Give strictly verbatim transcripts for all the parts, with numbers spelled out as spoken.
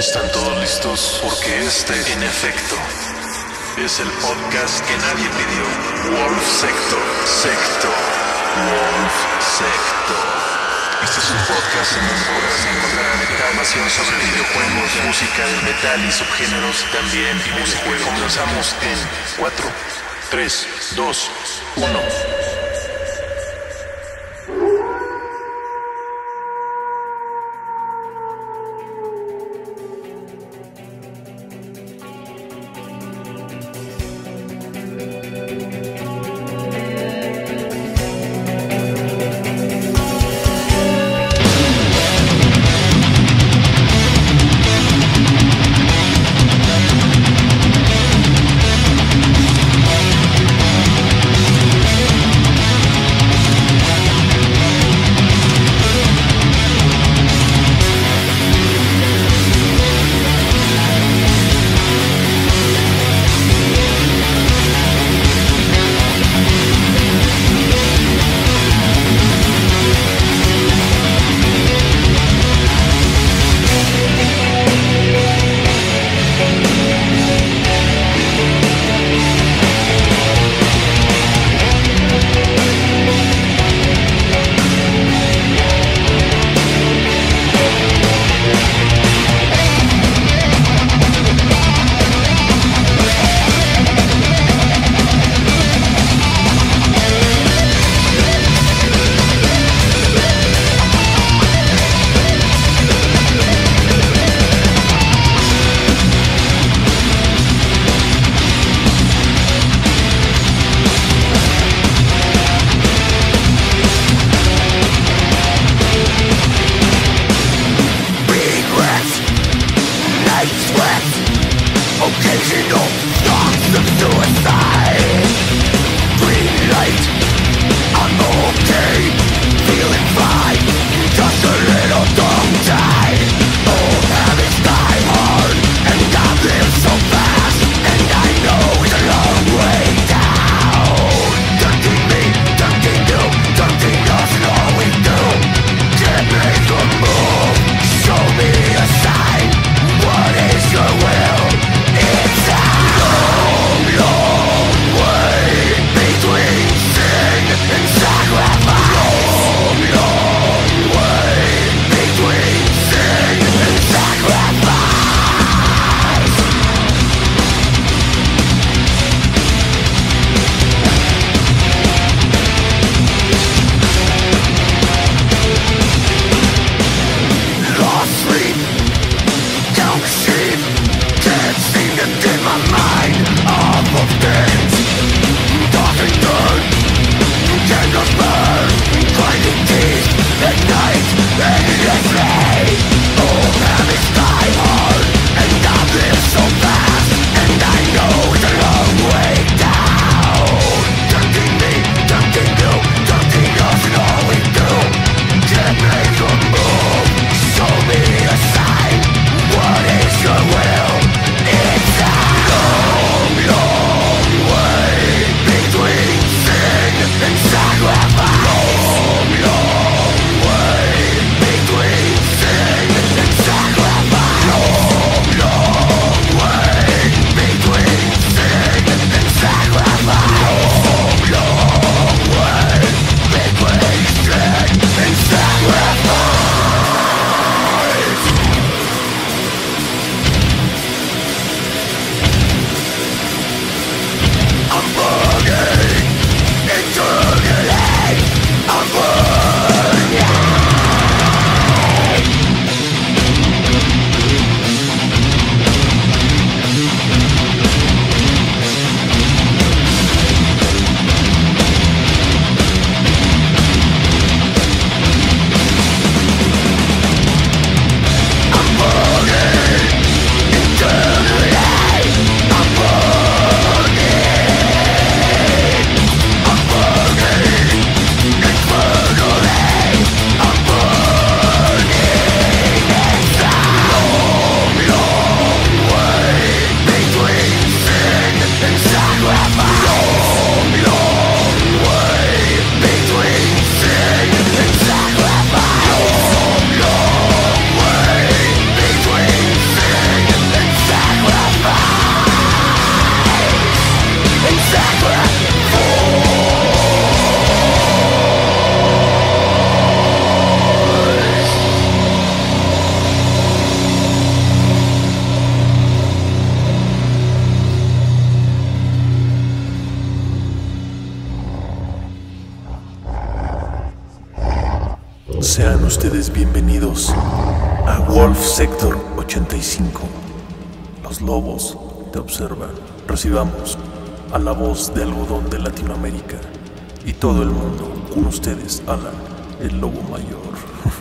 ¿Están todos listos? Porque este, en efecto, es el podcast que nadie pidió. Wolf Sector, Sector, Wolf Sector. Este es un podcast en donde podrás encontrar información sobre videojuegos, música de metal y subgéneros, también y música. Comenzamos en cuatro, tres, dos, uno. What is your will? It's a long, long ustedes bienvenidos a Wolf Sector ochenta y cinco. Los lobos te observan. Recibamos a la voz de algodón de Latinoamérica y todo el mundo. Con ustedes, Alan, el lobo mayor.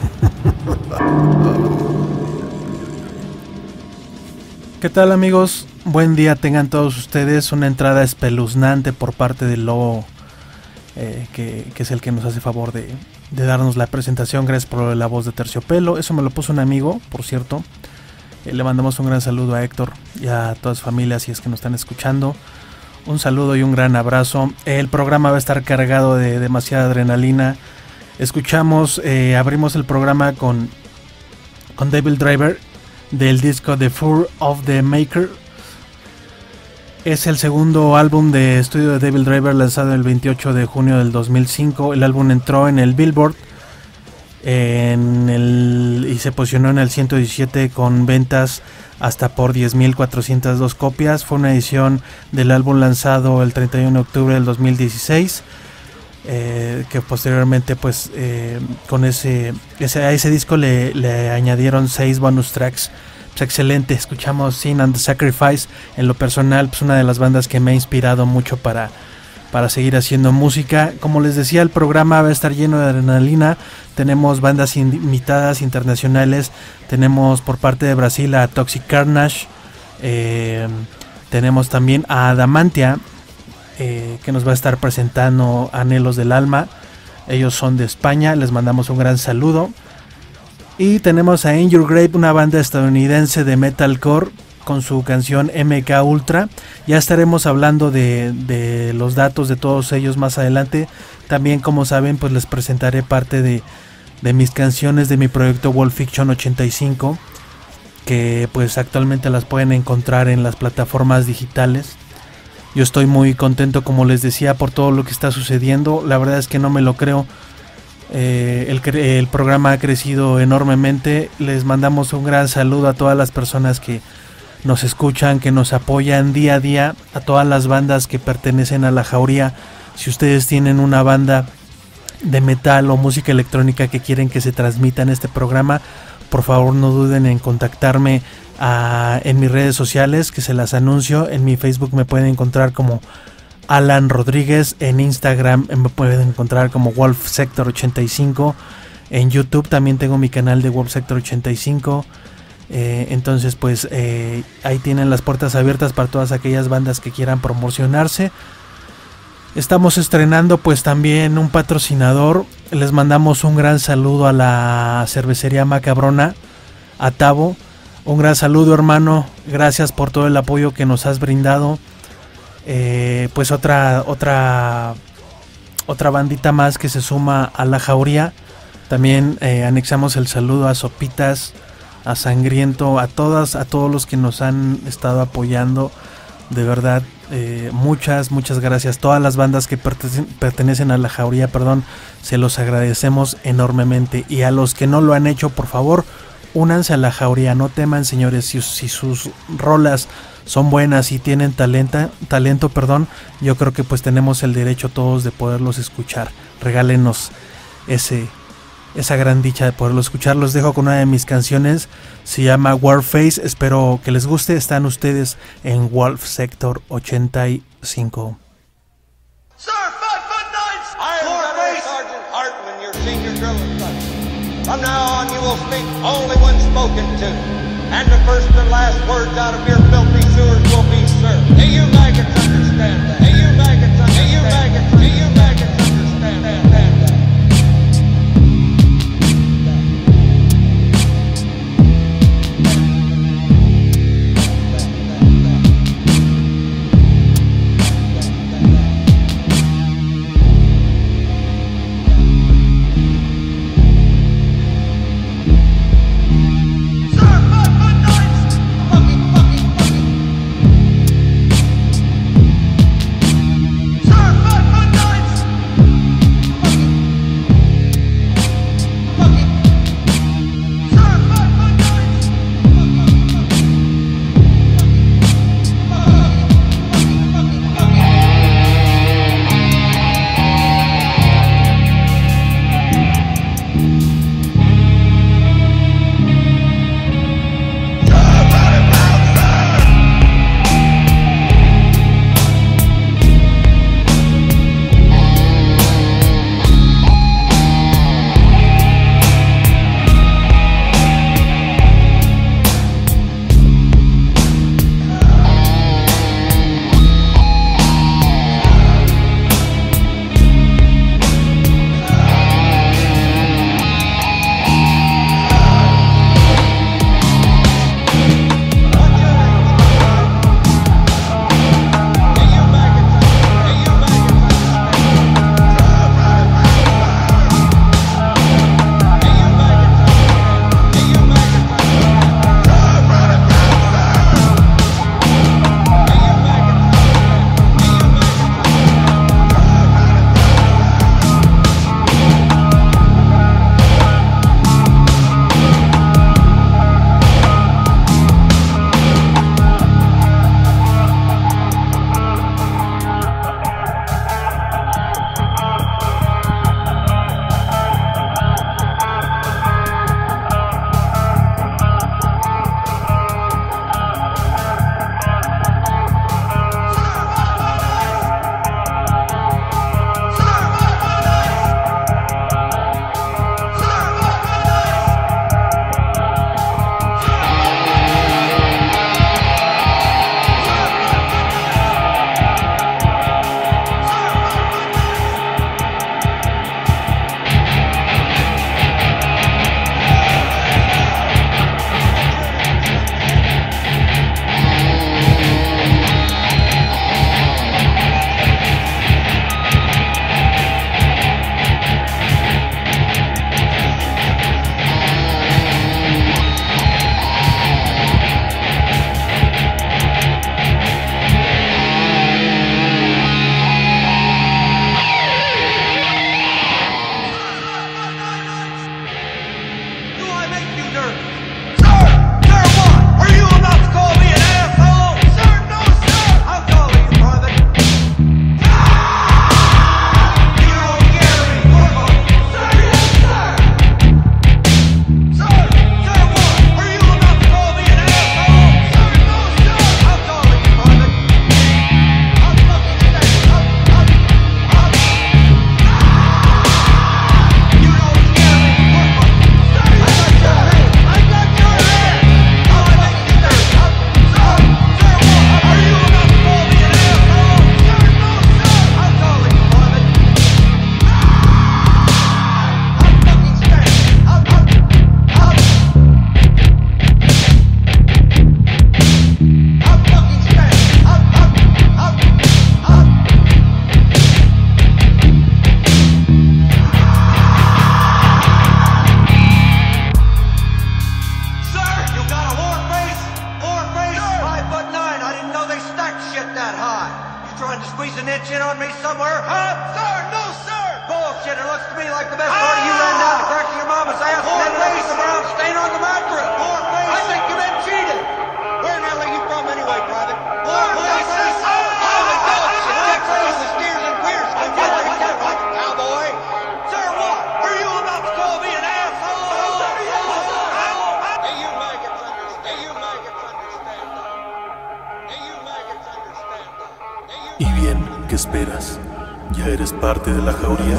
¿Qué tal, amigos? Buen día tengan todos ustedes. Una entrada espeluznante por parte del lobo, eh, que, que es el que nos hace favor de, de darnos la presentación. Gracias por la voz de Terciopelo. Eso me lo puso un amigo, por cierto. Eh, le mandamos un gran saludo a Héctor y a todas las familias, si es que nos están escuchando. Un saludo y un gran abrazo. El programa va a estar cargado de demasiada adrenalina. Escuchamos, eh, abrimos el programa con, con Devil Driver del disco The Fur of the Maker. Es el segundo álbum de estudio de Devil Driver, lanzado el veintiocho de junio del dos mil cinco. El álbum entró en el Billboard en el, y se posicionó en el ciento diecisiete con ventas hasta por diez mil cuatrocientas dos copias. Fue una edición del álbum lanzado el treinta y uno de octubre del dos mil dieciséis, eh, que posteriormente pues eh, con ese, ese a ese disco le, le añadieron seis bonus tracks. Pues excelente. Escuchamos Sin and the Sacrifice. En lo personal, pues una de las bandas que me ha inspirado mucho para, para seguir haciendo música. Como les decía, el programa va a estar lleno de adrenalina. Tenemos bandas invitadas internacionales. Tenemos por parte de Brasil a Toxic Carnage. Eh, tenemos también a Adamantia, eh, que nos va a estar presentando Anhelos del Alma. Ellos son de España. Les mandamos un gran saludo. Y tenemos a In Your Grave, una banda estadounidense de metalcore, con su canción M K Ultra. Ya estaremos hablando de, de los datos de todos ellos más adelante. También, como saben, pues les presentaré parte de, de mis canciones de mi proyecto Wolf Fiction ochenta y cinco, que pues actualmente las pueden encontrar en las plataformas digitales. Yo estoy muy contento, como les decía, por todo lo que está sucediendo. La verdad es que no me lo creo. Eh, el, el programa ha crecido enormemente. Les mandamos un gran saludo a todas las personas que nos escuchan, que nos apoyan día a día, a todas las bandas que pertenecen a La Jauría. Si ustedes tienen una banda de metal o música electrónica que quieren que se transmita en este programa, por favor no duden en contactarme a, en mis redes sociales, que se las anuncio. En mi Facebook me pueden encontrar como Alan Rodríguez, en Instagram me pueden encontrar como Wolf Sector ochenta y cinco, en YouTube también tengo mi canal de Wolf Sector ochenta y cinco. Eh, entonces pues eh, ahí tienen las puertas abiertas para todas aquellas bandas que quieran promocionarse. Estamos estrenando pues también un patrocinador. Les mandamos un gran saludo a la cervecería Macabrona, a Tavo. Un gran saludo, hermano, gracias por todo el apoyo que nos has brindado. Eh, pues otra otra otra bandita más que se suma a La Jauría. También eh, anexamos el saludo a Sopitas, a Sangriento, a todas, a todos los que nos han estado apoyando. De verdad, eh, muchas, muchas gracias. Todas las bandas que pertenecen, pertenecen a La Jauría, perdón, se los agradecemos enormemente. Y a los que no lo han hecho, por favor, únanse a La Jauría. No teman, señores, si, si sus rolas son buenas y tienen talento, talento, perdón, yo creo que pues tenemos el derecho todos de poderlos escuchar. Regálenos ese, esa gran dicha de poderlos escuchar. Los dejo con una de mis canciones, se llama Warface. Espero que les guste. Están ustedes en Wolf Sector ochenta y cinco. Sir, five foot nine, I am Gunnery Sergeant Hartman, your senior drill instructor. From now on you will speak only when spoken to, and the first and last words out of your filthy sewers will be, sir. Do you maggots understand that? Do you maggots understand? Do you maggots? Do you maggots understand that? trying to squeeze an inch in on me somewhere, huh? Sir, no, sir! Bullshit, it looks to me like the best part of you ran down the crack of your mama's ass and ended up with some brown stain on the mattress. Poor face! I think you've been cheated! Where in the hell are you from anyway, Private? Poor faces! How the dogs and Texas and steers and queers can get like that like a cowboy? Sir, what? Are you about to call me an asshole? Hey, you maggots understand. Hey, you maggots understand. Hey, you maggots understand. Y bien, ¿qué esperas? Ya eres parte de la jauría.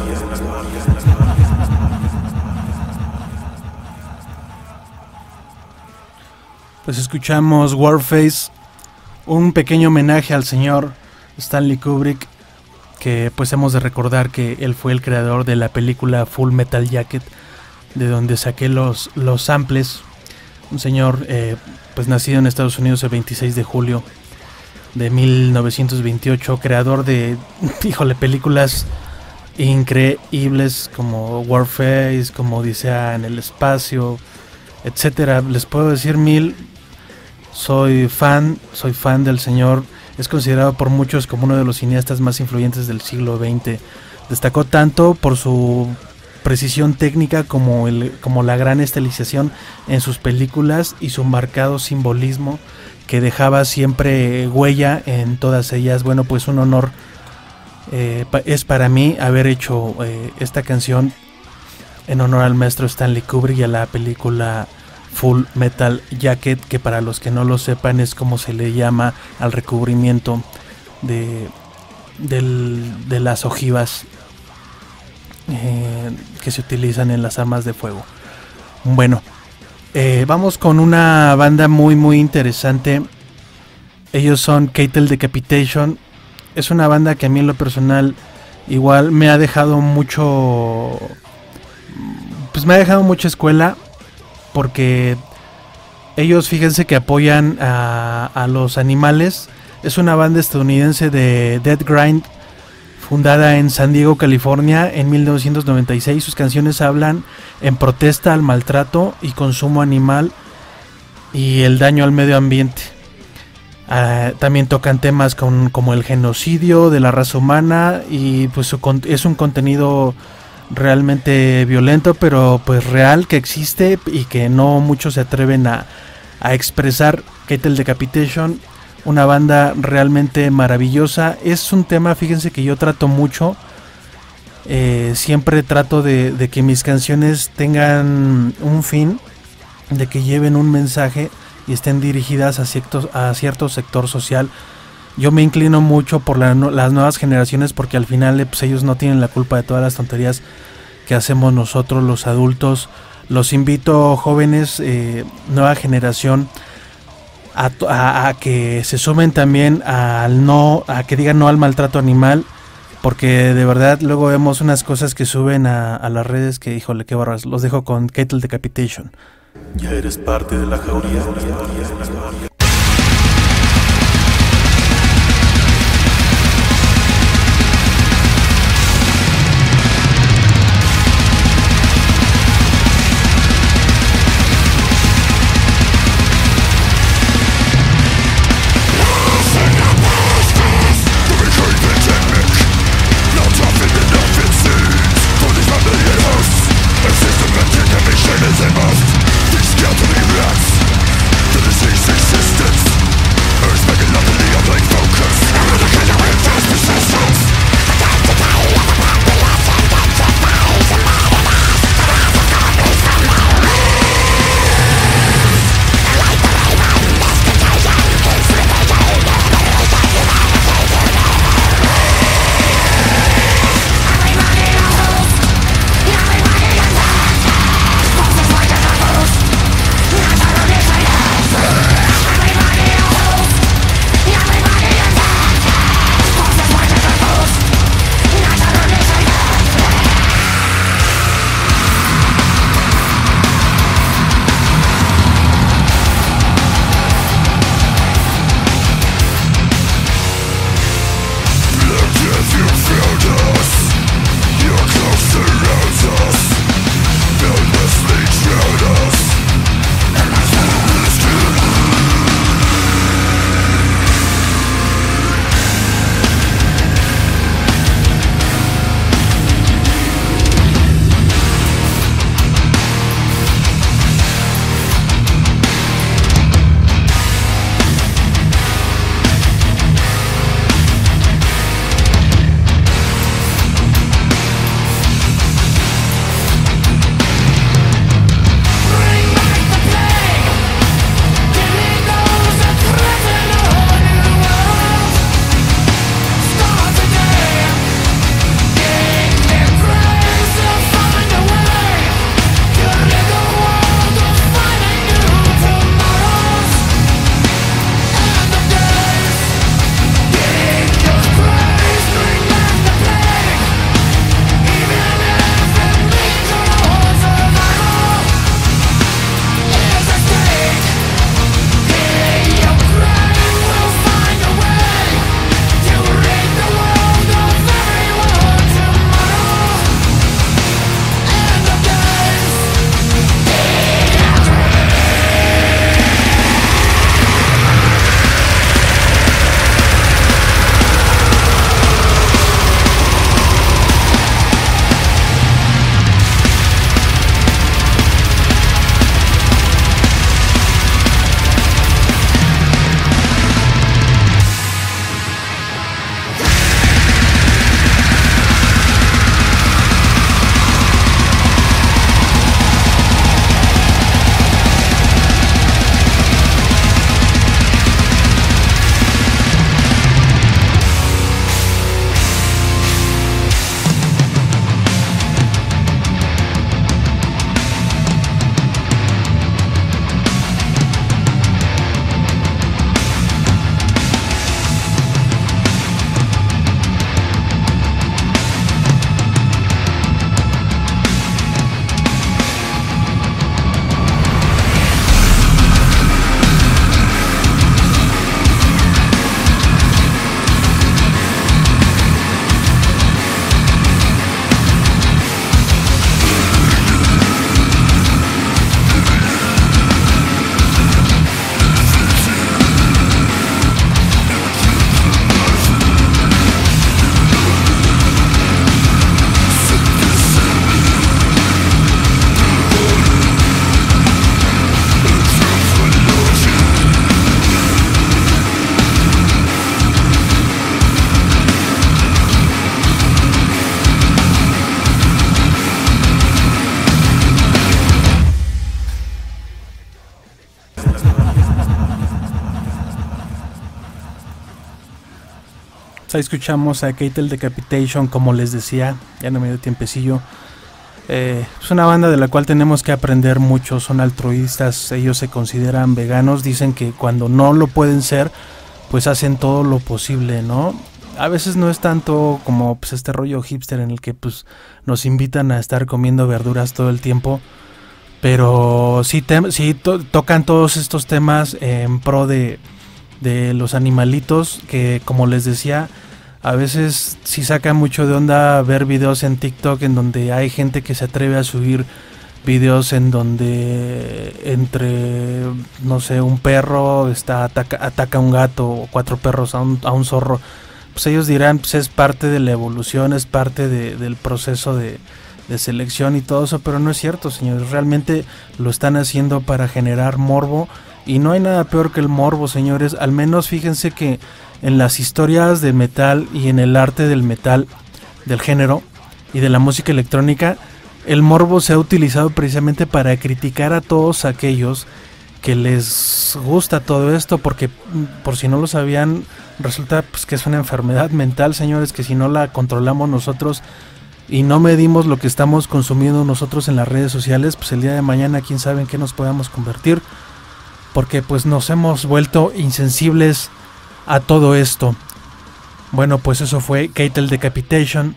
Pues escuchamos Warface, un pequeño homenaje al señor Stanley Kubrick, que pues hemos de recordar que él fue el creador de la película Full Metal Jacket, de donde saqué los, los samples. Un señor eh, pues nacido en Estados Unidos el veintiséis de julio de mil novecientos veintiocho, creador de, híjole, películas increíbles como Warface, como Odisea en el espacio, etcétera. Les puedo decir mil. Soy fan, soy fan del señor. Es considerado por muchos como uno de los cineastas más influyentes del siglo veinte. Destacó tanto por su precisión técnica como, el, como la gran estilización en sus películas y su marcado simbolismo que dejaba siempre huella en todas ellas. Bueno, pues un honor eh, pa- es para mí haber hecho eh, esta canción en honor al maestro Stanley Kubrick y a la película Full Metal Jacket, que para los que no lo sepan es como se le llama al recubrimiento de, del, de las ojivas eh, que se utilizan en las armas de fuego. Bueno, eh, vamos con una banda muy muy interesante. Ellos son Cattle Decapitation. Es una banda que a mí en lo personal igual me ha dejado mucho, pues me ha dejado mucha escuela, porque ellos, fíjense que apoyan a, a los animales. Es una banda estadounidense de death grind, fundada en San Diego, California en mil novecientos noventa y seis. Sus canciones hablan en protesta al maltrato y consumo animal y el daño al medio ambiente. Uh, también tocan temas con, como el genocidio de la raza humana, y pues su, es un contenido realmente violento, pero pues real, que existe y que no muchos se atreven a, a expresar. Cattle Decapitation, una banda realmente maravillosa. Es un tema, fíjense, que yo trato mucho. Eh, siempre trato de, de que mis canciones tengan un fin, de que lleven un mensaje y estén dirigidas a cierto, a cierto sector social. Yo me inclino mucho por la, las nuevas generaciones, porque al final pues, ellos no tienen la culpa de todas las tonterías que hacemos nosotros los adultos. Los invito, jóvenes, eh, nueva generación, a, a, a que se sumen también al no, a que digan no al maltrato animal, porque de verdad luego vemos unas cosas que suben a, a las redes que, híjole, qué barras. Los dejo con Cattle Decapitation. Ya eres parte de la jauría. Systematic emission is a must. These scattering rats. The disease exists. Ahí escuchamos a Cattle Decapitation, como les decía, ya no me dio tiempecillo. Eh, es una banda de la cual tenemos que aprender mucho, son altruistas, ellos se consideran veganos, dicen que cuando no lo pueden ser, pues hacen todo lo posible, ¿no? A veces no es tanto como pues, este rollo hipster en el que pues nos invitan a estar comiendo verduras todo el tiempo, pero sí, te, sí to, tocan todos estos temas en pro de, de los animalitos, que como les decía, a veces sí saca mucho de onda ver videos en TikTok en donde hay gente que se atreve a subir videos en donde entre, no sé, un perro está ataca, ataca a un gato o cuatro perros a un, a un zorro. Pues ellos dirán, pues es parte de la evolución, es parte de, del proceso de, de selección y todo eso, pero no es cierto, señores. Realmente lo están haciendo para generar morbo y no hay nada peor que el morbo, señores. Al menos fíjense que en las historias de metal y en el arte del metal, del género y de la música electrónica, el morbo se ha utilizado precisamente para criticar a todos aquellos que les gusta todo esto, porque por si no lo sabían, resulta pues, que es una enfermedad mental, señores, que si no la controlamos nosotros y no medimos lo que estamos consumiendo nosotros en las redes sociales, pues el día de mañana quién sabe en qué nos podamos convertir, porque pues nos hemos vuelto insensibles a todo esto. Bueno, pues eso fue Cattle Decapitation.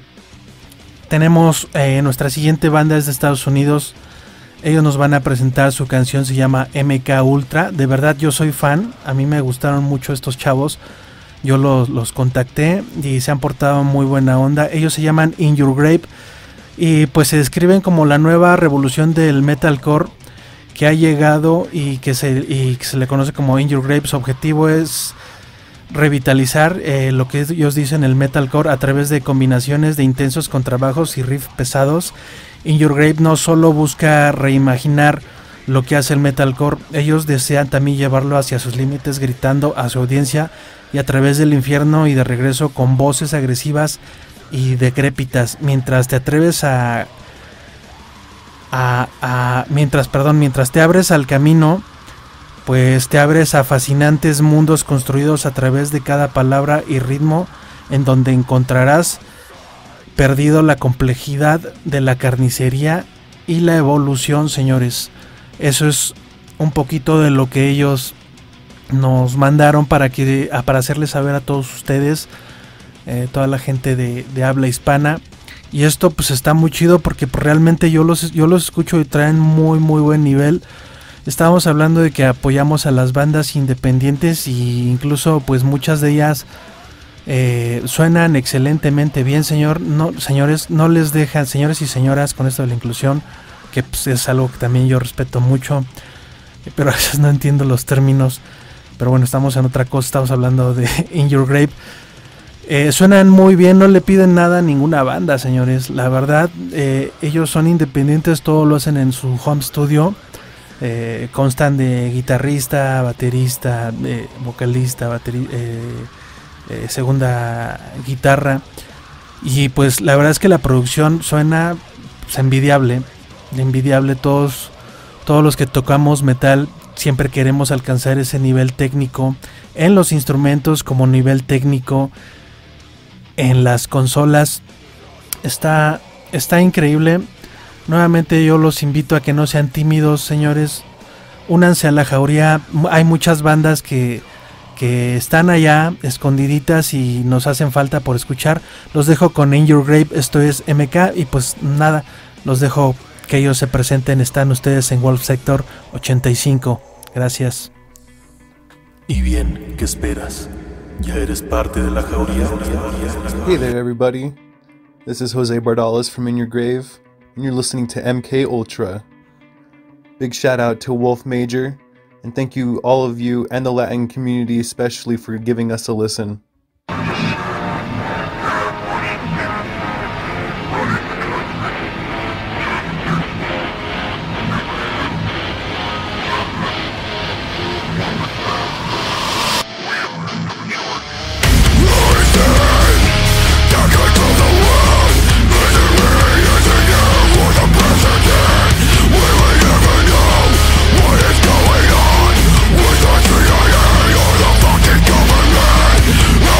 Tenemos eh, nuestra siguiente banda es de Estados Unidos. Ellos nos van a presentar su canción, se llama M K Ultra. De verdad yo soy fan, a mí me gustaron mucho estos chavos. Yo los, los contacté y se han portado muy buena onda. Ellos se llaman In Your Grave y pues se describen como la nueva revolución del metalcore que ha llegado y que se, y que se le conoce como In Your Grave. Su objetivo es revitalizar eh, lo que ellos dicen el metalcore a través de combinaciones de intensos contrabajos y riffs pesados. In Your Grave no solo busca reimaginar lo que hace el metalcore, ellos desean también llevarlo hacia sus límites, gritando a su audiencia y a través del infierno y de regreso con voces agresivas y decrépitas. Mientras te atreves a, a, a mientras, perdón, mientras te abres al camino, pues te abres a fascinantes mundos construidos a través de cada palabra y ritmo, en donde encontrarás perdido la complejidad de la carnicería y la evolución, señores. Eso es un poquito de lo que ellos nos mandaron para que para hacerles saber a todos ustedes, eh, toda la gente de, de habla hispana. Y esto pues está muy chido porque pues, realmente yo los, yo los escucho y traen muy muy buen nivel. Estábamos hablando de que apoyamos a las bandas independientes y incluso pues muchas de ellas eh, suenan excelentemente bien, señor. No, señores, no les dejan, señores y señoras, con esto de la inclusión, que pues, es algo que también yo respeto mucho, pero a veces no entiendo los términos. Pero bueno, estamos en otra cosa, estamos hablando de In Your Grave. Eh, suenan muy bien, no le piden nada a ninguna banda, señores. La verdad, eh, ellos son independientes, todo lo hacen en su home studio. Eh, constan de guitarrista, baterista, eh, vocalista, bateri eh, eh, segunda guitarra, y pues la verdad es que la producción suena pues, envidiable, envidiable. Todos, todos los que tocamos metal siempre queremos alcanzar ese nivel técnico en los instrumentos, como nivel técnico en las consolas. Está, está increíble. Nuevamente yo los invito a que no sean tímidos, señores. Únanse a la jauría. Hay muchas bandas que, que están allá escondiditas y nos hacen falta por escuchar. Los dejo con In Your Grave, esto es M K, y pues nada, los dejo que ellos se presenten. Están ustedes en Wolf Sector ochenta y cinco. Gracias. Y bien, ¿qué esperas? Ya eres parte de la jauría. Hey there everybody, this is Jose Bardales from In Your Grave, and you're listening to M K Ultra. Big shout out to Wolf Major, and thank you all of you and the Latin community especially for giving us a listen. We're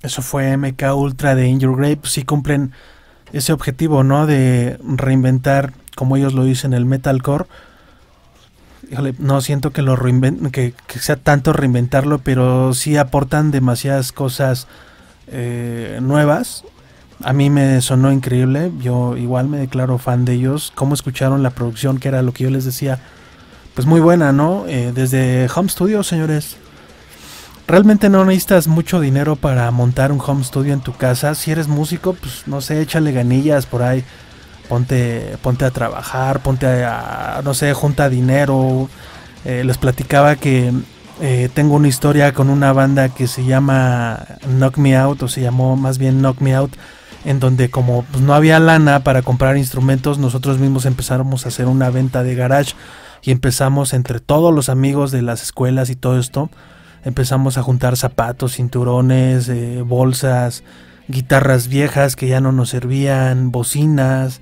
Eso fue M K Ultra de In Your Grave. Pues sí cumplen ese objetivo, ¿no? De reinventar, como ellos lo dicen, el metalcore. Híjole, no siento que lo reinvent que, que sea tanto reinventarlo, pero sí aportan demasiadas cosas eh, nuevas. A mí me sonó increíble. Yo igual me declaro fan de ellos. Cómo escucharon la producción, que era lo que yo les decía, pues muy buena, ¿no? Eh, desde home studio, señores. Realmente no necesitas mucho dinero para montar un home studio en tu casa. Si eres músico, pues no sé, échale ganillas por ahí. Ponte, ponte a trabajar, ponte a, a no sé, junta dinero. Eh, les platicaba que eh, tengo una historia con una banda que se llama Knock Me Out, o se llamó más bien Knock Me Out, en donde como pues, no había lana para comprar instrumentos, nosotros mismos empezamos a hacer una venta de garage y empezamos entre todos los amigos de las escuelas y todo esto, empezamos a juntar zapatos, cinturones, eh, bolsas, guitarras viejas que ya no nos servían, bocinas,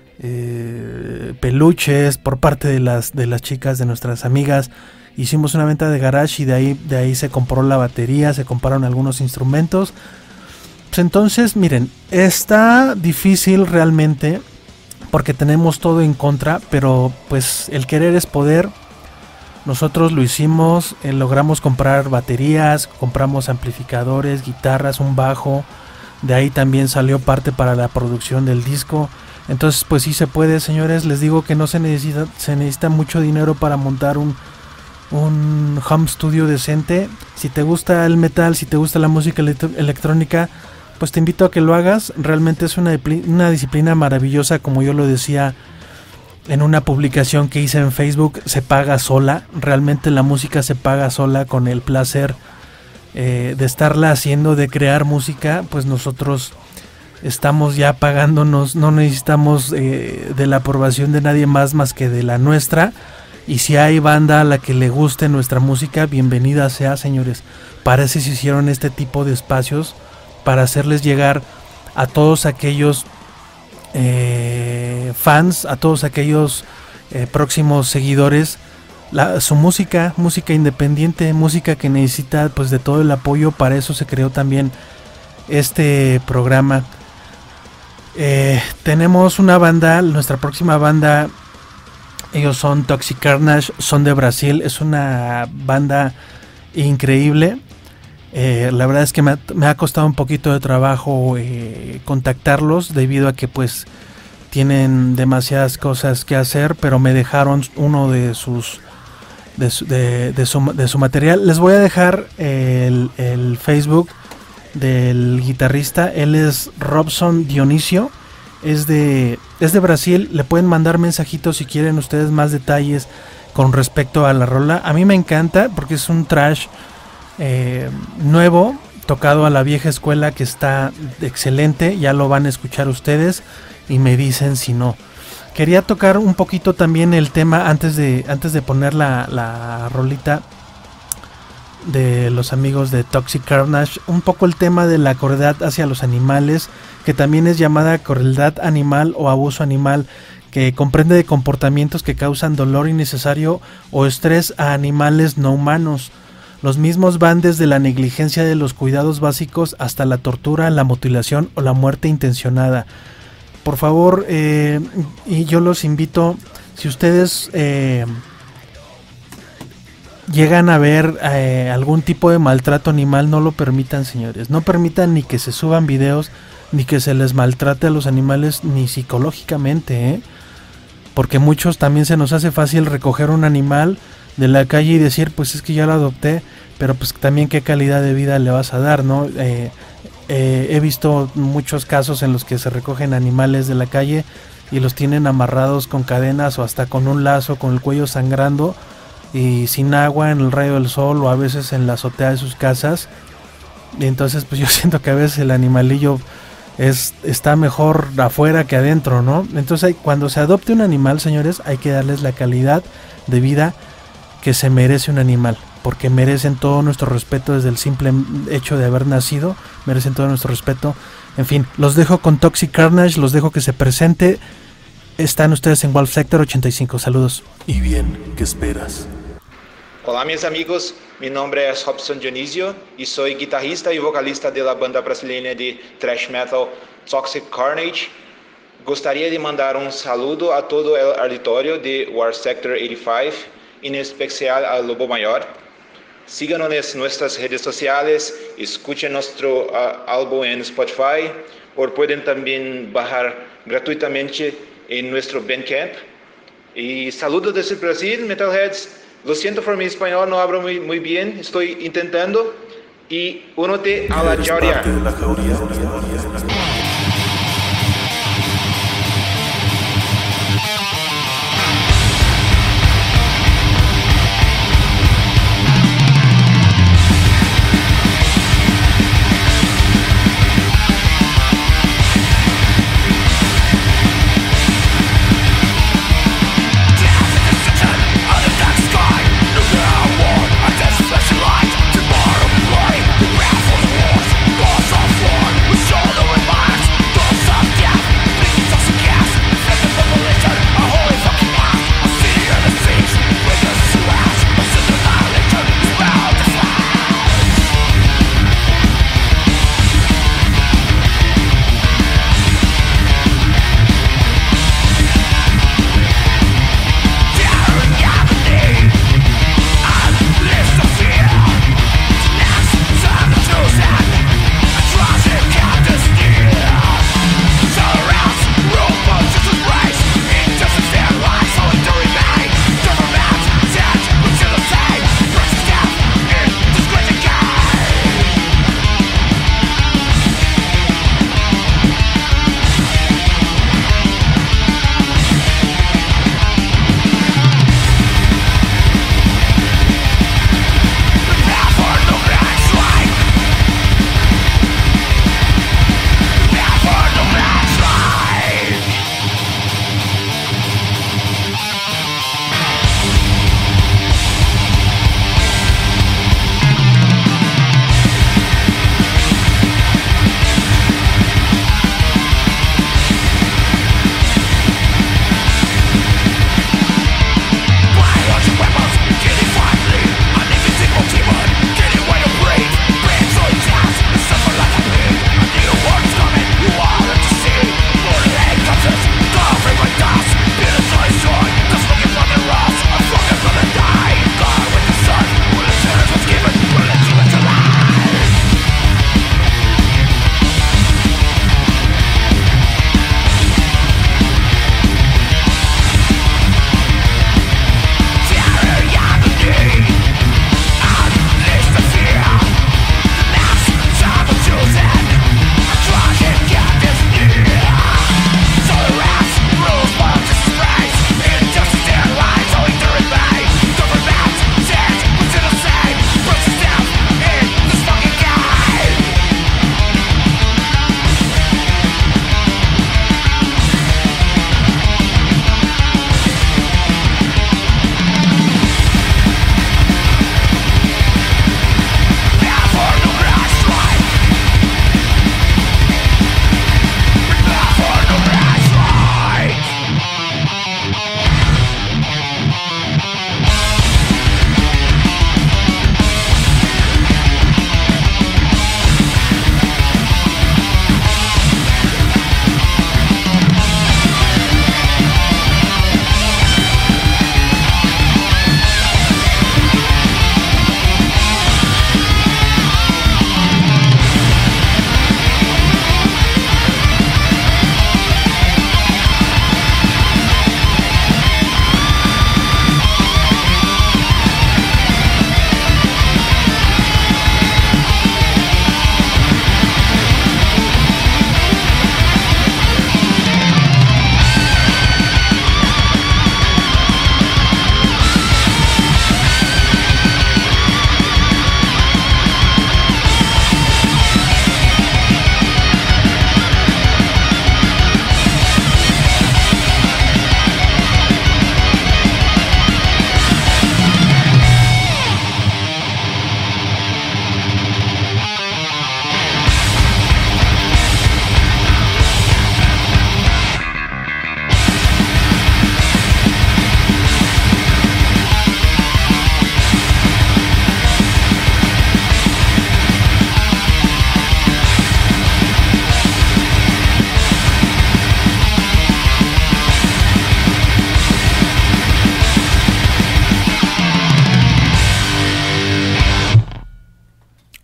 eh, peluches por parte de las de las chicas, de nuestras amigas. Hicimos una venta de garage y de ahí de ahí se compró la batería, se compraron algunos instrumentos. Pues entonces, miren, está difícil realmente porque tenemos todo en contra, pero pues el querer es poder. Nosotros lo hicimos, eh, logramos comprar baterías, compramos amplificadores, guitarras, un bajo. De ahí también salió parte para la producción del disco. Entonces pues sí se puede, señores. Les digo que no se necesita, se necesita mucho dinero para montar un, un home studio decente. Si te gusta el metal, si te gusta la música electro- electrónica, pues te invito a que lo hagas. Realmente es una, una disciplina maravillosa, como yo lo decía en una publicación que hice en Facebook. Se paga sola, realmente la música se paga sola con el placer Eh, de estarla haciendo, de crear música. Pues nosotros estamos ya pagándonos, no necesitamos eh, de la aprobación de nadie más más que de la nuestra. Y si hay banda a la que le guste nuestra música, bienvenida sea, señores. Para eso se hicieron este tipo de espacios, para hacerles llegar a todos aquellos eh, fans, a todos aquellos eh, próximos seguidores, La, su música, música independiente, música que necesita pues de todo el apoyo. Para eso se creó también este programa. Eh, tenemos una banda, nuestra próxima banda, ellos son Toxic Carnage, son de Brasil, es una banda increíble. Eh, la verdad es que me ha, me ha costado un poquito de trabajo eh, contactarlos, debido a que pues tienen demasiadas cosas que hacer, pero me dejaron uno de sus De su, de, de, su, de su material. Les voy a dejar el, el Facebook del guitarrista. Él es Robson Dionisio, es de, es de Brasil. Le pueden mandar mensajitos si quieren ustedes más detalles con respecto a la rola. A mí me encanta porque es un thrash eh, nuevo, tocado a la vieja escuela, que está excelente. Ya lo van a escuchar ustedes y me dicen si no. Quería tocar un poquito también el tema antes de antes de poner la, la rolita de los amigos de Toxic Carnage, un poco el tema de la crueldad hacia los animales, que también es llamada crueldad animal o abuso animal, que comprende de comportamientos que causan dolor innecesario o estrés a animales no humanos. Los mismos van desde la negligencia de los cuidados básicos hasta la tortura, la mutilación o la muerte intencionada. Por favor, eh, y yo los invito, si ustedes eh, llegan a ver eh, algún tipo de maltrato animal, no lo permitan, señores. No permitan ni que se suban videos, ni que se les maltrate a los animales, ni psicológicamente, ¿eh? Porque muchos también se nos hace fácil recoger un animal de la calle y decir, pues es que ya lo adopté, pero pues también qué calidad de vida le vas a dar, ¿no? Eh, Eh, he visto muchos casos en los que se recogen animales de la calle y los tienen amarrados con cadenas o hasta con un lazo, con el cuello sangrando y sin agua, en el rayo del sol o a veces en la azotea de sus casas. Y entonces pues yo siento que a veces el animalillo es, está mejor afuera que adentro, ¿no? Entonces cuando se adopte un animal, señores, hay que darles la calidad de vida que se merece un animal, porque merecen todo nuestro respeto desde el simple hecho de haber nacido, merecen todo nuestro respeto. En fin, los dejo con Toxic Carnage, los dejo que se presente. Están ustedes en Wolf Sector ochenta y cinco, saludos. Y bien, ¿qué esperas? Olá, meus amigos, meu nome é Robson Dionisio e sou guitarrista e vocalista da banda brasileira de thrash metal Toxic Carnage. Gostaria de mandar um saludo a todo o auditório de War Sector ochenta e cinco, em especial ao Lobo Maior. Síganos en nuestras redes sociales, escuchen nuestro uh, álbum en Spotify, o pueden también bajar gratuitamente en nuestro Bandcamp. Y saludos desde Brasil, Metalheads. Lo siento por mi español, no hablo muy, muy bien, estoy intentando. Y únete a la jauría. Tomorrow, play the wrath of the wars, lost of war, we show the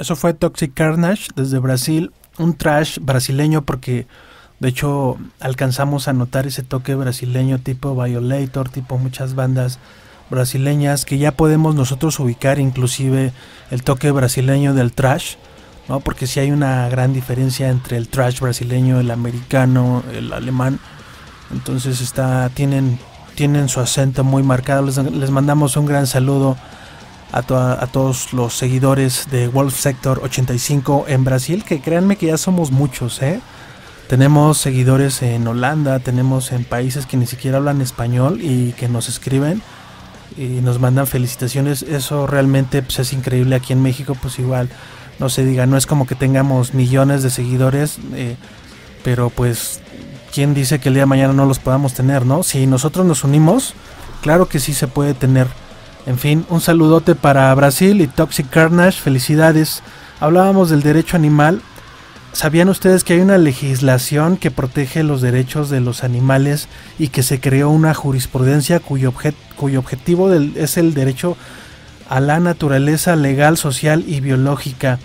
Eso fue Toxic Carnage desde Brasil, un trash brasileño porque de hecho alcanzamos a notar ese toque brasileño tipo Violator, tipo muchas bandas brasileñas que ya podemos nosotros ubicar, inclusive el toque brasileño del trash, ¿no? Porque sí hay una gran diferencia entre el trash brasileño, el americano, el alemán. Entonces está tienen tienen su acento muy marcado. Les, les mandamos un gran saludo a, to a todos los seguidores de Wolf Sector ochenta y cinco en Brasil, que créanme que ya somos muchos, ¿eh? Tenemos seguidores en Holanda, tenemos en países que ni siquiera hablan español y que nos escriben y nos mandan felicitaciones. Eso realmente pues, es increíble. Aquí en México pues igual, no se diga, no es como que tengamos millones de seguidores, eh, pero pues quién dice que el día de mañana no los podamos tener, ¿no? Si nosotros nos unimos, claro que sí se puede tener. En fin, un saludote para Brasil y Toxic Carnage, felicidades. Hablábamos del derecho animal. ¿Sabían ustedes que hay una legislación que protege los derechos de los animales y que se creó una jurisprudencia cuyo, objet cuyo objetivo del, es el derecho a la naturaleza legal, social y biológica?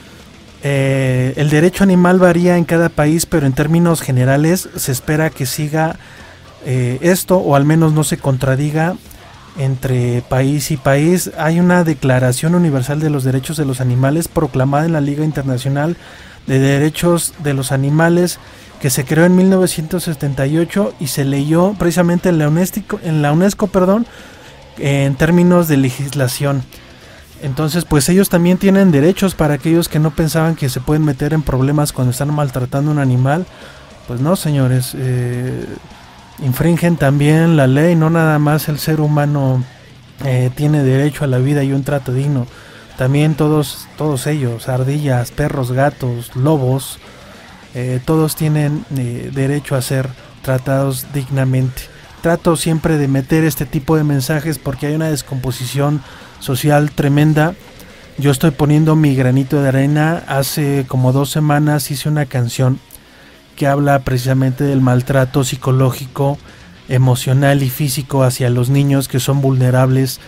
Eh, el derecho animal varía en cada país, pero en términos generales se espera que siga eh, esto, o al menos no se contradiga entre país y país. Hay una Declaración Universal de los Derechos de los Animales proclamada en la Liga Internacional de Derechos de los Animales, que se creó en mil novecientos setenta y ocho y se leyó precisamente en la UNESCO, en la UNESCO, perdón, en términos de legislación. Entonces pues ellos también tienen derechos. Para aquellos que no pensaban que se pueden meter en problemas cuando están maltratando a un animal, pues no, señores, eh, infringen también la ley. No nada más el ser humano eh, tiene derecho a la vida y un trato digno, también todos, todos ellos, ardillas, perros, gatos, lobos, eh, todos tienen eh, derecho a ser tratados dignamente. Trato siempre de meter este tipo de mensajes porque hay una descomposición social tremenda. Yo estoy poniendo mi granito de arena. Hace como dos semanas hice una canción que habla precisamente del maltrato psicológico, emocional y físico hacia los niños que son vulnerables,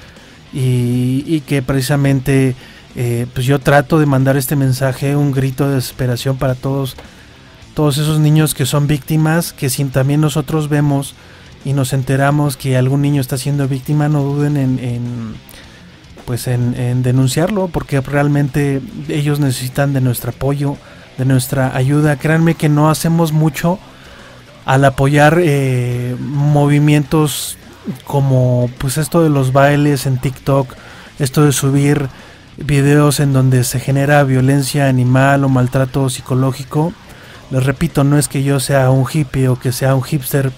y, y que precisamente eh, pues yo trato de mandar este mensaje, un grito de desesperación para todos todos esos niños que son víctimas, que si también nosotros vemos y nos enteramos que algún niño está siendo víctima, no duden en, en pues en, en denunciarlo, porque realmente ellos necesitan de nuestro apoyo, de nuestra ayuda. Créanme que no hacemos mucho al apoyar eh, movimientos como pues esto de los bailes en TikTok, esto de subir videos en donde se genera violencia animal o maltrato psicológico. Les repito, no es que yo sea un hippie o que sea un hipster,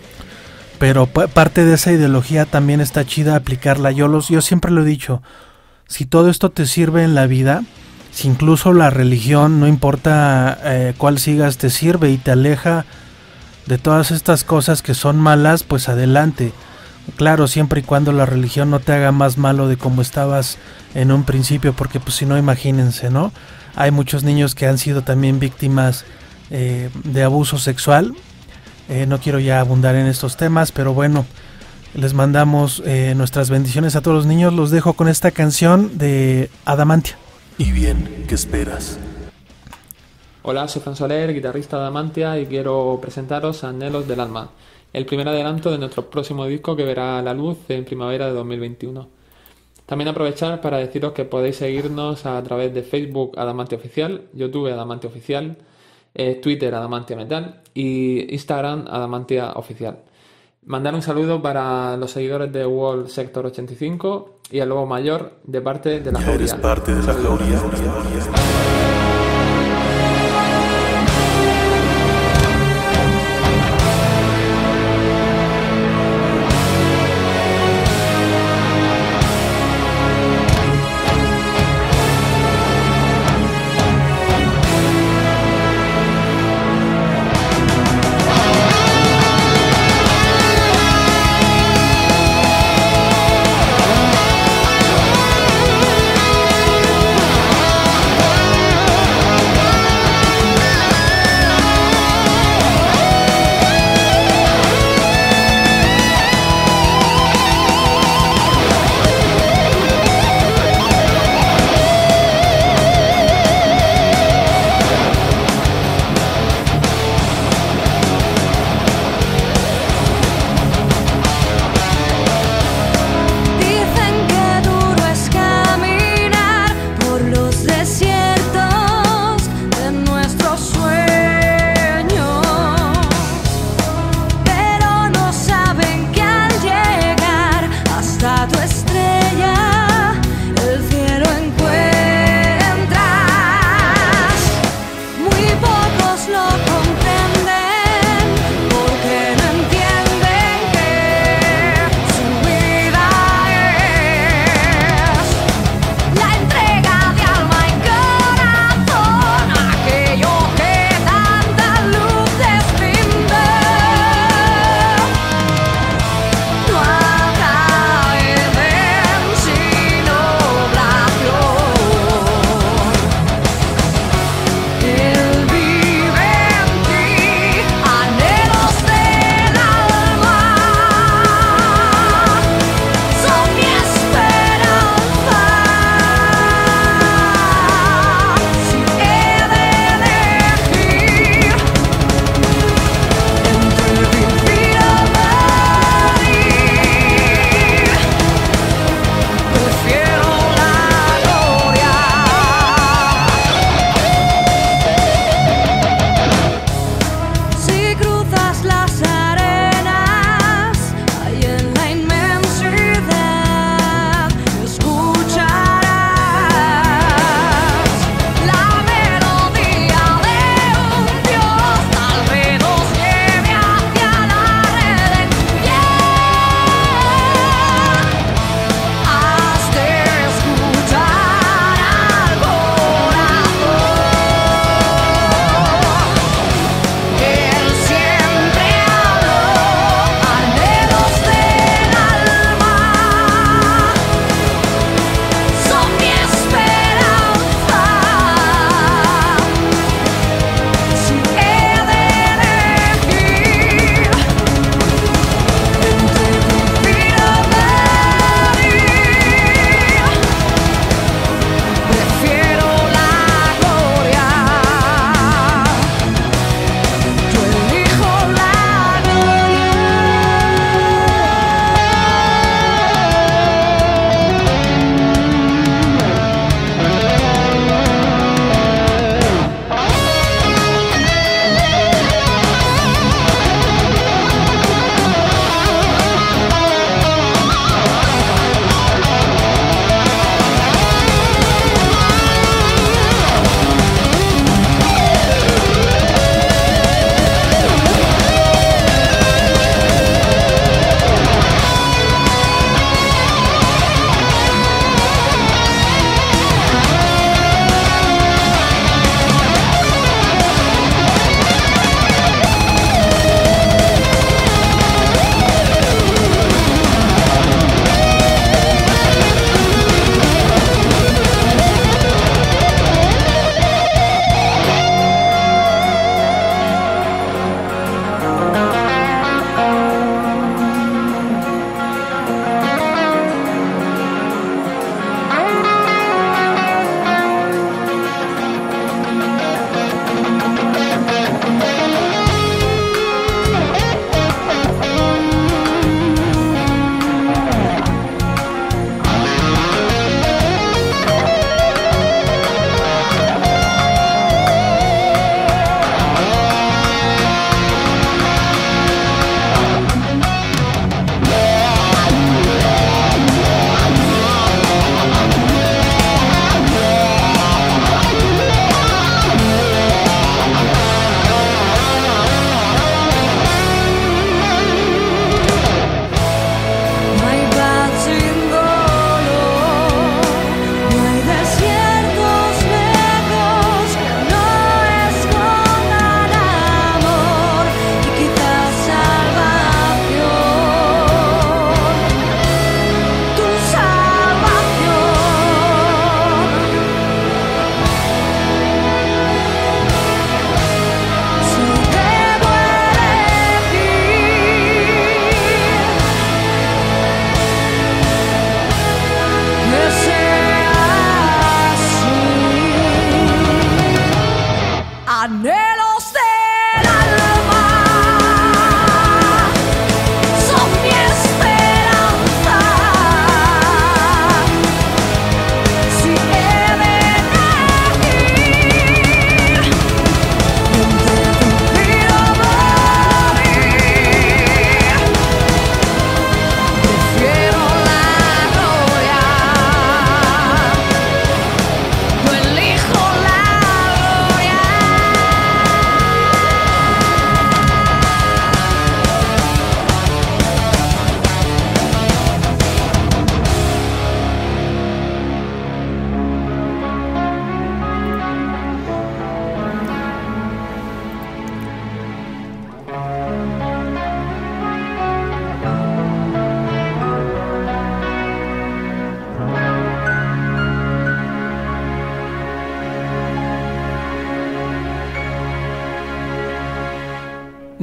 pero parte de esa ideología también está chida aplicarla. Yo, los, yo siempre lo he dicho, si todo esto te sirve en la vida, si incluso la religión, no importa eh, cuál sigas, te sirve y te aleja de todas estas cosas que son malas, pues adelante. Claro, siempre y cuando la religión no te haga más malo de como estabas en un principio, porque pues si no, imagínense, ¿no? Hay muchos niños que han sido también víctimas eh, de abuso sexual. Eh, no quiero ya abundar en estos temas, pero bueno, les mandamos eh, nuestras bendiciones a todos los niños. Los dejo con esta canción de Adamantia. Y bien, ¿qué esperas? Hola, soy Fran Soler, guitarrista de Adamantia, y quiero presentaros Anhelos del Alma, el primer adelanto de nuestro próximo disco que verá la luz en primavera de dos mil veintiuno. También aprovechar para deciros que podéis seguirnos a través de Facebook Adamantia Oficial, YouTube Adamantia Oficial, eh, Twitter Adamantia Metal y Instagram Adamantia Oficial. Mandar un saludo para los seguidores de Wolf Sector ochenta y cinco y al Lobo Mayor de parte de la Ya eres Jauría. parte de la Jauría. We'll be right back.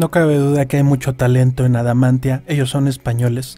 no cabe duda que hay mucho talento en Adamantia. Ellos son españoles,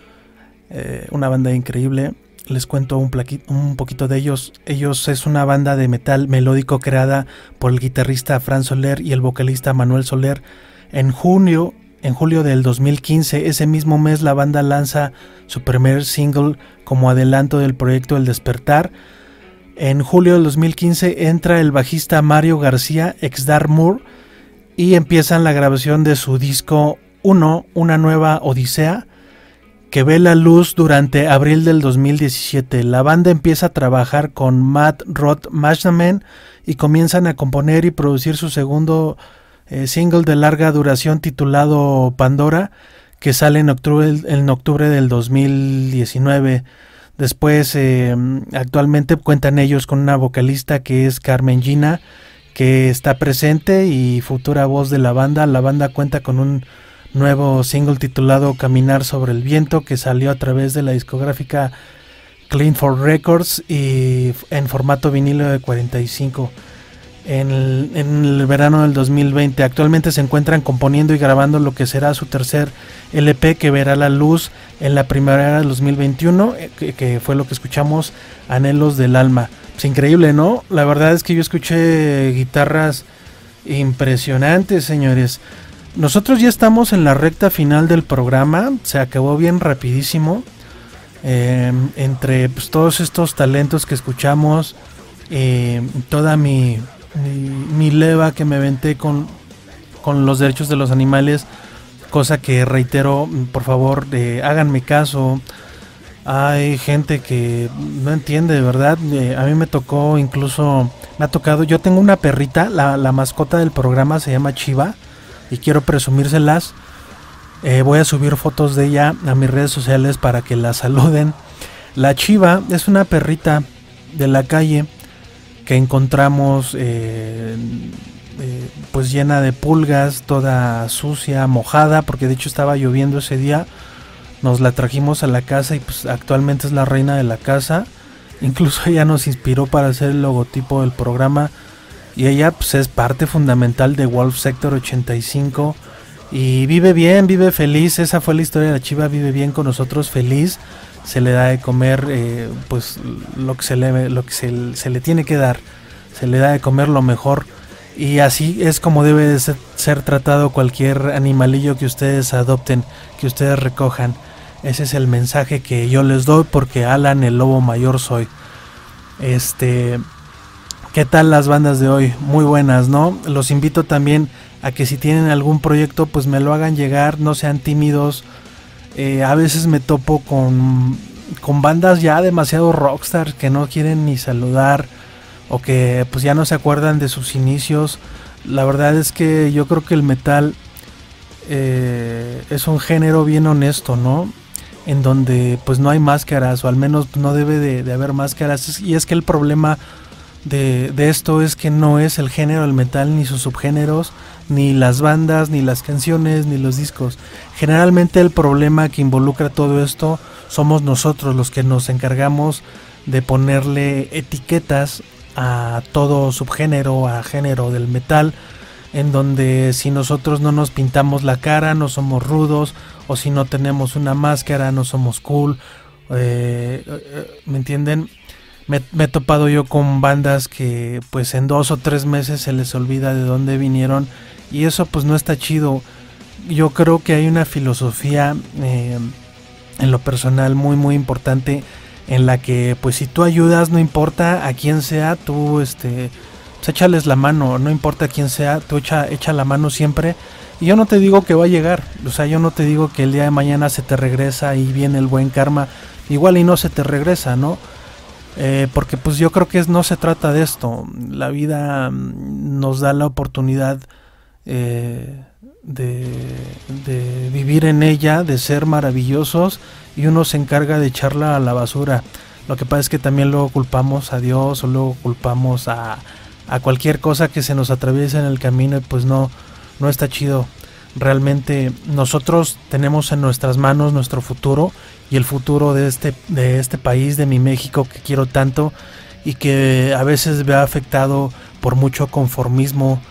eh, una banda increíble. Les cuento un, plaqui- un poquito de ellos. Ellos es una banda de metal melódico creada por el guitarrista Fran Soler y el vocalista Manuel Soler. En junio, en julio del dos mil quince, ese mismo mes, la banda lanza su primer single como adelanto del proyecto El Despertar. En julio del dos mil quince entra el bajista Mario García, ex Darmour, y empiezan la grabación de su disco uno, Una Nueva Odisea, que ve la luz durante abril del dos mil diecisiete. La banda empieza a trabajar con Matt Roth Mashnaman y comienzan a componer y producir su segundo eh, single de larga duración titulado Pandora, que sale en octubre, en octubre del dos mil diecinueve. Después, eh, actualmente cuentan ellos con una vocalista que es Carmen Gina, que está presente y futura voz de la banda. La banda cuenta con un nuevo single titulado Caminar sobre el Viento, que salió a través de la discográfica Clean for Records y en formato vinilo de cuarenta y cinco. En el, en el verano del dos mil veinte actualmente se encuentran componiendo y grabando lo que será su tercer L P, que verá la luz en la primavera del dos mil veintiuno, que, que fue lo que escuchamos, Anhelos del Alma. Pues increíble, ¿no? La verdad es que yo escuché guitarras impresionantes, señores. Nosotros ya estamos en la recta final del programa, se acabó bien rapidísimo. Eh, entre pues, todos estos talentos que escuchamos, eh, toda mi, mi, mi leva que me aventé con, con los derechos de los animales, cosa que reitero, por favor, eh, háganme caso. Hay gente que no entiende, de verdad. Eh, a mí me tocó, incluso me ha tocado, yo tengo una perrita, la, la mascota del programa se llama Chiva, y quiero presumírselas. Eh, voy a subir fotos de ella a mis redes sociales para que la saluden. La Chiva es una perrita de la calle que encontramos eh, eh, pues llena de pulgas, toda sucia, mojada, porque de hecho estaba lloviendo ese día. Nos la trajimos a la casa y pues actualmente es la reina de la casa. Incluso ella nos inspiró para hacer el logotipo del programa. Y ella pues es parte fundamental de Wolf Sector ochenta y cinco. Y vive bien, vive feliz. Esa fue la historia de la Chiva, vive bien con nosotros, feliz. Se le da de comer eh, pues lo que, se le, lo que se, se le tiene que dar. Se le da de comer lo mejor. Y así es como debe de ser, ser tratado cualquier animalillo que ustedes adopten, que ustedes recojan. Ese es el mensaje que yo les doy, porque Alan, el lobo mayor, soy. Este... ¿Qué tal las bandas de hoy? Muy buenas, ¿no? Los invito también a que si tienen algún proyecto, pues me lo hagan llegar, no sean tímidos. Eh, a veces me topo con, con bandas ya demasiado rockstar que no quieren ni saludar, o que pues ya no se acuerdan de sus inicios. La verdad es que yo creo que el metal eh, es un género bien honesto, ¿no? En donde pues no hay máscaras, o al menos no debe de, de haber máscaras. Y es que el problema De, de esto es que no es el género del metal, ni sus subgéneros, ni las bandas, ni las canciones, ni los discos. Generalmente el problema que involucra todo esto somos nosotros, los que nos encargamos de ponerle etiquetas a todo subgénero, a género del metal, en donde si nosotros no nos pintamos la cara no somos rudos, o si no tenemos una máscara no somos cool. eh, ¿me entienden? Me, me he topado yo con bandas que pues en dos o tres meses se les olvida de dónde vinieron, y eso pues no está chido. Yo creo que hay una filosofía eh, en lo personal muy muy importante, en la que pues si tú ayudas, no importa a quién sea, tú este pues, échales la mano, no importa quién sea, tú echa, echa la mano siempre. Y yo no te digo que va a llegar, o sea, yo no te digo que el día de mañana se te regresa y viene el buen karma, igual y no se te regresa, ¿no? Eh, porque pues yo creo que es, no se trata de esto. La vida nos da la oportunidad eh, de, de vivir en ella, de ser maravillosos, y uno se encarga de echarla a la basura. Lo que pasa es que también luego culpamos a Dios, o luego culpamos a, a cualquier cosa que se nos atraviesa en el camino, y pues no, no está chido. Realmente nosotros tenemos en nuestras manos nuestro futuro, y el futuro de este, de este país, de mi México que quiero tanto, y que a veces veo afectado por mucho conformismo,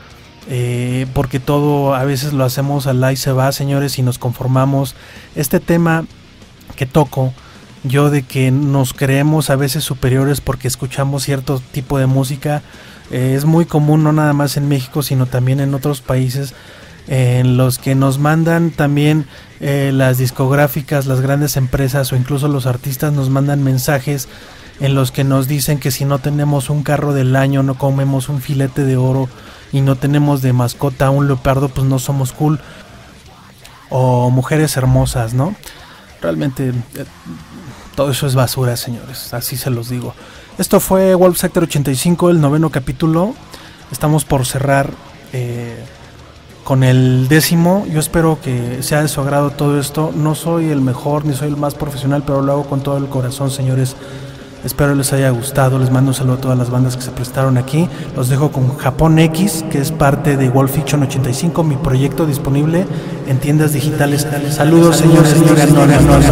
eh, porque todo a veces lo hacemos al ahí se va, señores, y nos conformamos. Este tema que toco yo, de que nos creemos a veces superiores porque escuchamos cierto tipo de música, eh, es muy común, no nada más en México, sino también en otros países, eh, en los que nos mandan también eh, las discográficas, las grandes empresas o incluso los artistas nos mandan mensajes en los que nos dicen que si no tenemos un carro del año, no comemos un filete de oro y no tenemos de mascota un leopardo, pues no somos cool. O mujeres hermosas, ¿no? Realmente eh, todo eso es basura, señores, así se los digo. Esto fue Wolf Sector ochenta y cinco, el noveno capítulo. Estamos por cerrar eh, con el décimo. Yo espero que sea de su agrado todo esto. No soy el mejor ni soy el más profesional, pero lo hago con todo el corazón, señores. Espero les haya gustado. Les mando un saludo a todas las bandas que se prestaron aquí. Los dejo con Japón X, que es parte de Wolf Fiction ochenta y cinco, mi proyecto disponible en tiendas digitales. Saludos, señores, señores. Eres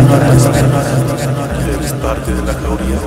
parte de la gloria.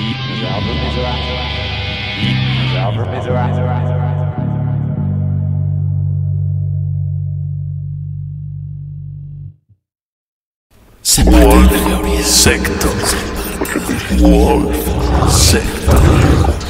Wolf Sector. Wolf Sector.